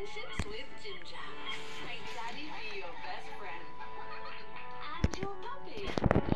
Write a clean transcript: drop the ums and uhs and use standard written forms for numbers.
Friendships with Ginger. Make Daddy be your best friend. And your puppy.